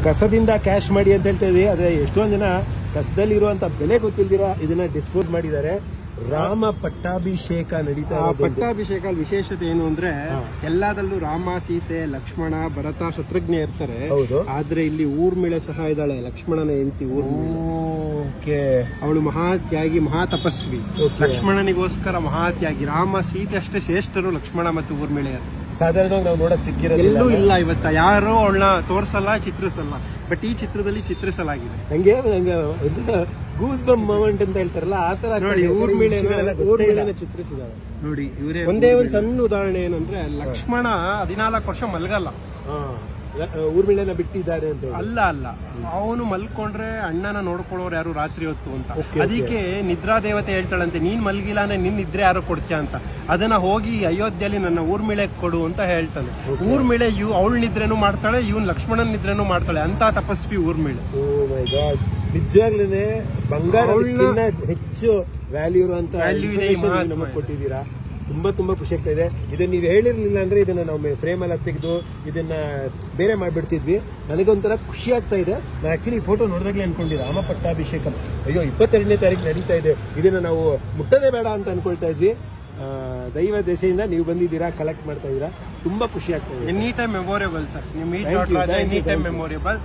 ಕಸದಿಂದ ಕ್ಯಾಶ್ ಮಾಡಿ ಅಂತ ಹೇಳ್ತಾ ಇದ್ವಿ, ಆದ್ರೆ ಎಷ್ಟೊಂದ್ ಜನ ಕಸದಲ್ಲಿರುವಂತ ಬೆಲೆ ಗೊತ್ತಿಲ್ದಿರ ಇದನ್ನ ಡಿಸ್ಪೋಸ್ ಮಾಡಿದ್ದಾರೆ. ರಾಮ ಪಟ್ಟಾಭಿಷೇಕ ನಡೀತಾ ಇದೆ. ಪಟ್ಟಾಭಿಷೇಕ ವಿಶೇಷತೆ ಏನು ಅಂದ್ರೆ ಎಲ್ಲದಲ್ಲೂ ರಾಮ, ಸೀತೆ, ಲಕ್ಷ್ಮಣ, ಭರತ, ಶತ್ರುಘ್ನ ಇರ್ತಾರೆ. ಆದ್ರೆ ಇಲ್ಲಿ ಊರ್ಮಿಳೆ ಸಹ ಇದ್ದಾಳೆ, ಲಕ್ಷ್ಮಣನ ಹೆಂಡತಿ ಊರ್ಮಿಳೆ. ಅವಳು ಮಹಾತ್ಯಾಗಿ, ಮಹಾ ತಪಸ್ವಿ. ಲಕ್ಷ್ಮಣನಿಗೋಸ್ಕರ ಮಹಾತ್ಯಾಗಿ. ರಾಮ, ಸೀತೆ ಅಷ್ಟೇ ಶ್ರೇಷ್ಠರು, ಲಕ್ಷ್ಮಣ ಮತ್ತು ಊರ್ಮಿಳೆ ಸಾಧಾರಣವಾಗಿ ನಾವು ನೋಡಕ್ ಸಿಕ್ಕಿರೋದು ಎಲ್ಲೂ ಇಲ್ಲ. ಇವತ್ತ ಯಾರು ಅವಳನ್ನ ತೋರ್ಸಲ್ಲ, ಚಿತ್ರಿಸಲ್ಲ. ಬಟ್ ಈ ಚಿತ್ರದಲ್ಲಿ ಚಿತ್ರಿಸಲಾಗಿದೆ. ಹಂಗೆ ಗೂಸ್ ಬಂಪ್ ಮೂಮೆಂಟ್ ಅಂತ ಹೇಳ್ತಾರಲ್ಲ, ಆತರ ನೋಡಿ ಊರ್ಮಿಳೆ ಚಿತ್ರಿಸಿದ್ದಾರೆ. ನೋಡಿ ಇವರೇ ಒಂದೇ ಒಂದು ಸಣ್ಣ ಉದಾಹರಣೆ ಏನಂದ್ರೆ, ಲಕ್ಷ್ಮಣ 14 ವರ್ಷ ಮಲಗಲ್ಲ, ಊರ್ಮಿಳೆನ ಬಿಟ್ಟಿದ್ದಾರೆ ಅಂತ. ಅಲ್ಲ ಅವನು ಮಲ್ಕೊಂಡ್ರೆ ಅಣ್ಣನ ನೋಡ್ಕೊಳ್ಳೋರು ಯಾರು ರಾತ್ರಿ ಹೊತ್ತು ಅಂತ. ಅದಕ್ಕೆ ನಿದ್ರಾ ದೇವತೆ ಹೇಳ್ತಾಳಂತೆ, ನೀನ್ ಮಲ್ಗಿಲ್ಲ ಅಂದ್ರೆ ನಿನ್ ನಿದ್ರೆ ಯಾರು ಕೊಡ್ತೀಯ ಅಂತ. ಅದನ್ನ ಹೋಗಿ ಅಯೋಧ್ಯೆಯಲ್ಲಿ ನನ್ನ ಊರ್ಮಿಳೆ ಕೊಡು ಅಂತ ಹೇಳ್ತಾನೆ. ಊರ್ಮಿಳೆ ಅವಳ ನಿದ್ರೆನೂ ಮಾಡ್ತಾಳೆ, ಇವನ್ ಲಕ್ಷ್ಮಣನ್ ನಿದ್ರೆನೂ ಮಾಡ್ತಾಳೆ. ಅಂತ ತಪಸ್ವಿ ಊರ್ಮಿಳೆ. ನಿಜವಾಗ್ಲೇ ಬಂಗಾರ ಹೆಚ್ಚು ವ್ಯಾಲ್ಯೂ ಇರುವಂತ ಕೊಟ್ಟಿದ್ದೀರಾ. ತುಂಬಾ ಖುಷಿ ಆಗ್ತಾ ಇದೆ. ಇದನ್ನ ನೀವು ಹೇಳಿರ್ಲಿಲ್ಲ ಅಂದ್ರೆ ಇದನ್ನ ನಾವು ಫ್ರೇಮ್ ಎಲ್ಲ ತೆಗೆದು ಇದನ್ನ ಬೇರೆ ಮಾಡ್ಬಿಡ್ತಿದ್ವಿ. ನನಗೊಂಥರ ಖುಷಿ ಆಗ್ತಾ ಇದೆ. ನಾನು ಆಕ್ಚುಲಿ ಫೋಟೋ ನೋಡಿದಾಗ್ಲೇ ಅನ್ಕೊಂಡಿದ್ದೆ ರಾಮ ಪಟ್ಟಾಭಿಷೇಕ ಅಯ್ಯೋ 22ನೇ ತಾರೀಕು ನಡೀತಾ ಇದೆ, ಇದನ್ನ ನಾವು ಮುಟ್ಟದೇ ಬೇಡ ಅಂತ ಅನ್ಕೊಳ್ತಾ ಇದ್ವಿ. ದೈವ ದೆಸೆಯಿಂದ ನೀವು ಬಂದಿದ್ದೀರಾ, ಕಲೆಕ್ಟ್ ಮಾಡ್ತಾ ಇದ್ದೀರಾ, ತುಂಬಾ ಖುಷಿ ಆಗ್ತಾ ಇದೆ. Any time memorable sir. ನೀವು ಮೀಟ್ ಎನಿ ಟೈಮ್ ಮೆಮೊರೇಬಲ್.